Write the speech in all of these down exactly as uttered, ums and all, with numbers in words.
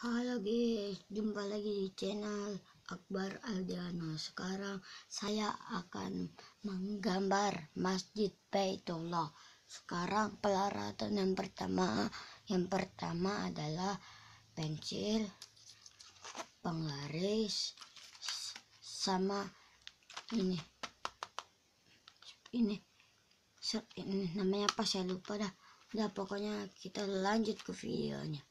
Halo guys, jumpa lagi di channel Akbar Aldiano. Sekarang saya akan menggambar Masjid Baitullah. Sekarang peralatan yang pertama, yang pertama adalah pensil, penggaris, sama ini, ini, ini namanya apa saya lupa dah. Udah pokoknya kita lanjut ke videonya.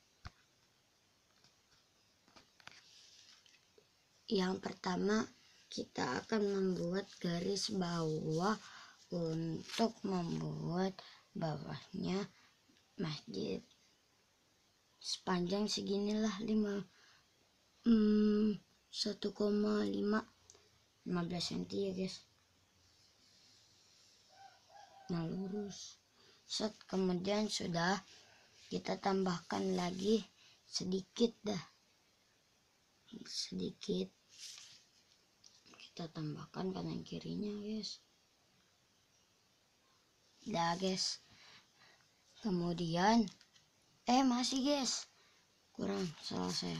Yang pertama, kita akan membuat garis bawah untuk membuat bawahnya masjid. Sepanjang seginilah lima hmm, satu koma lima lima belas sentimeter ya guys. Nah lurus. Set, kemudian sudah kita tambahkan lagi sedikit dah. Sedikit kita tambahkan kanan kirinya guys. Dah guys. Kemudian eh masih guys, kurang, salah saya.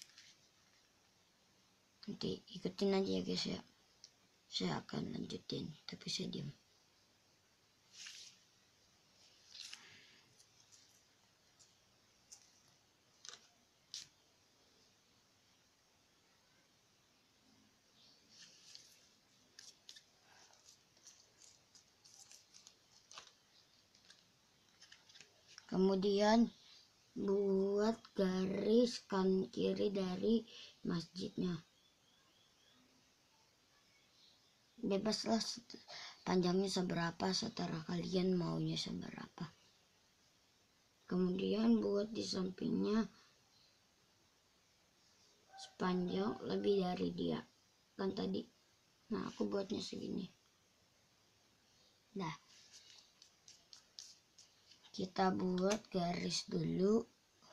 Nanti ikutin aja ya guys ya, saya akan lanjutin tapi saya diam. Kemudian buat garis kanan kiri dari masjidnya. Bebaslah panjangnya seberapa, setara kalian maunya seberapa. Kemudian buat di sampingnya sepanjang lebih dari dia kan tadi. Nah aku buatnya segini. Nah kita buat garis dulu.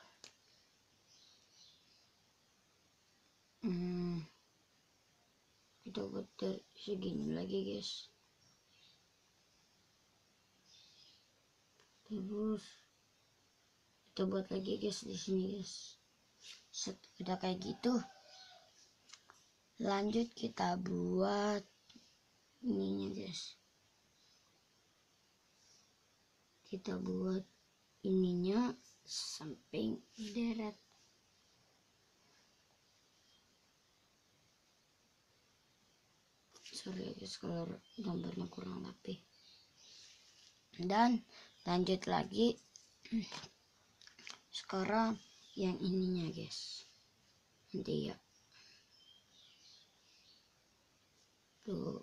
Hmm, kita buat segini lagi guys. Terus kita buat lagi guys di sini guys. Set, udah kayak gitu. Lanjut kita buat ininya guys. Kita buat ininya samping deret. Sorry guys kalau gambarnya kurang rapi. Dan lanjut lagi. Sekarang yang ininya guys. Nanti ya. Tuh.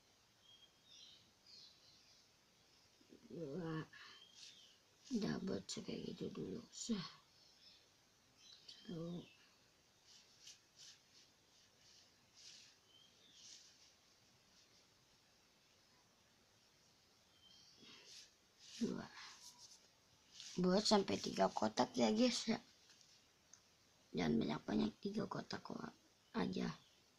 Dua. Udah buat kayak gitu dulu. Sah. Satu. Dua. Buat sampai tiga kotak ya guys ya. Jangan banyak-banyak, tiga kotak kok aja.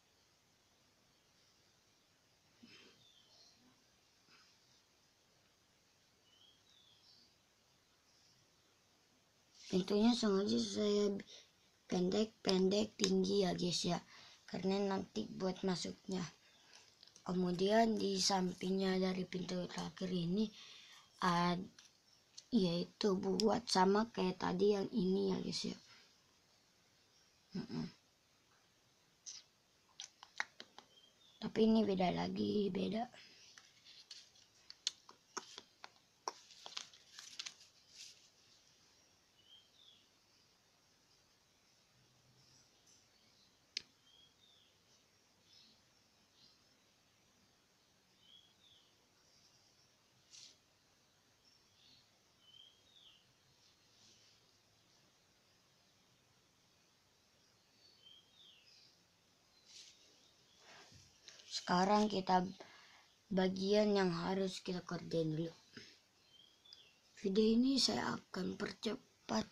Pintunya sengaja saya pendek-pendek tinggi ya guys ya, karena nanti buat masuknya. Kemudian di sampingnya dari pintu terakhir ini ad, yaitu buat sama kayak tadi yang ini ya guys ya. Mm -mm. Tapi ini beda lagi, beda. Sekarang kita bagian yang harus kita kerjain dulu. Video ini saya akan percepat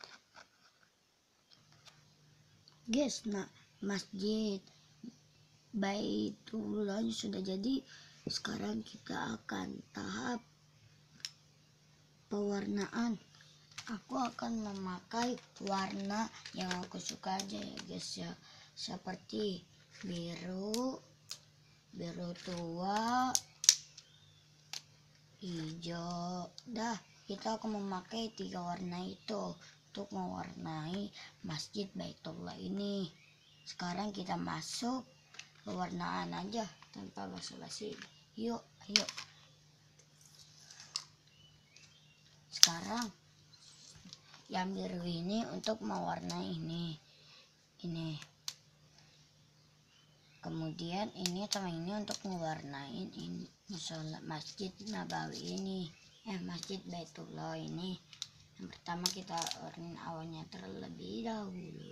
guys. Nah masjid Baitullah sudah jadi. Sekarang kita akan tahap pewarnaan. Aku akan memakai warna yang aku suka aja ya guys ya, seperti biru, biru tua, hijau. Dah, kita akan memakai tiga warna itu untuk mewarnai Masjid Baitullah ini. Sekarang kita masuk ke warnaan aja tanpa basa-basi. Yuk, ayo. Sekarang yang biru ini untuk mewarnai ini. Ini. Kemudian ini sama ini untuk mewarnai ini musola Masjid Nabawi ini. Eh, Masjid Baitullah ini. Yang pertama kita warnain awalnya terlebih dahulu.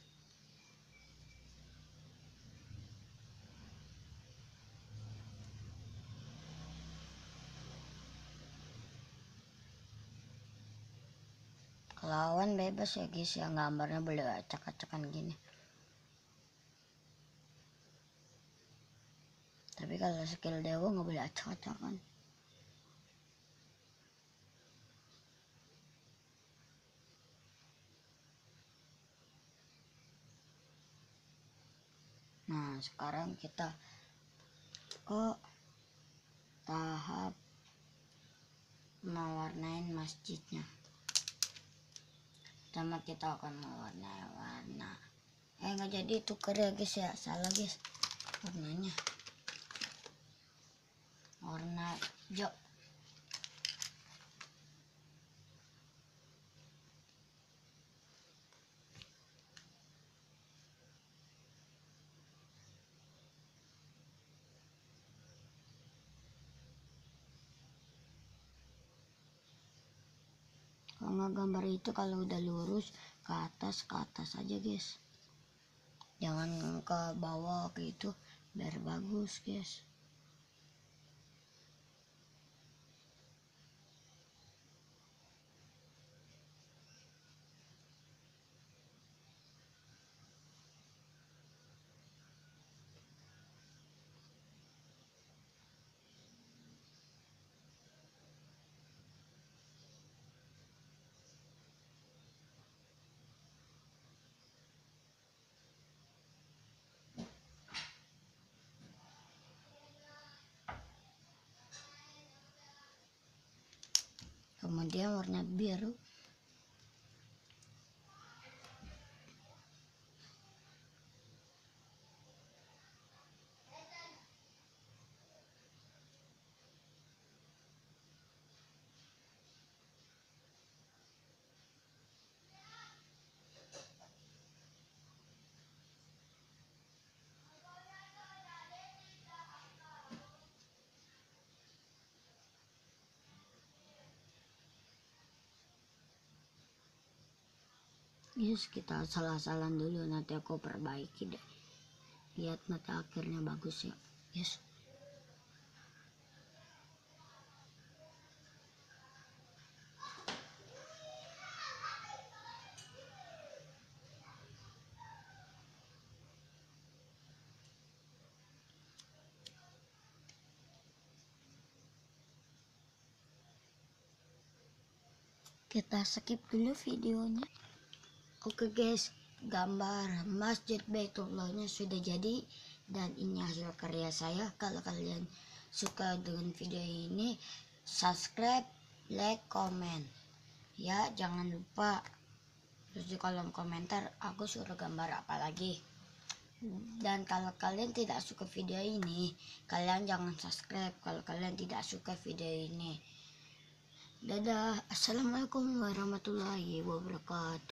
Lawan bebas ya guys ya, gambarnya boleh acak-acakan gini. Tapi kalau skill dewa nggak boleh acak-acakan. Nah, sekarang kita ke tahap mewarnain masjidnya. Pertama kita akan mewarnai warna. Eh, nggak jadi tuker ya guys ya, salah guys warnanya. Warna hijau. Kalau gambar itu kalau udah lurus ke atas ke atas aja guys, jangan ke bawah gitu biar bagus guys. Kemudian warna biru. Yes, kita salah-salan dulu, nanti aku perbaiki deh. Lihat nanti akhirnya bagus ya. Yes. Kita skip dulu videonya. Oke guys, gambar Masjid Baitullahnya sudah jadi dan ini hasil karya saya. Kalau kalian suka dengan video ini, subscribe, like, komen. Ya, jangan lupa terus di kolom komentar aku suruh gambar apa lagi. Dan kalau kalian tidak suka video ini, kalian jangan subscribe kalau kalian tidak suka video ini. Dadah, assalamualaikum warahmatullahi wabarakatuh.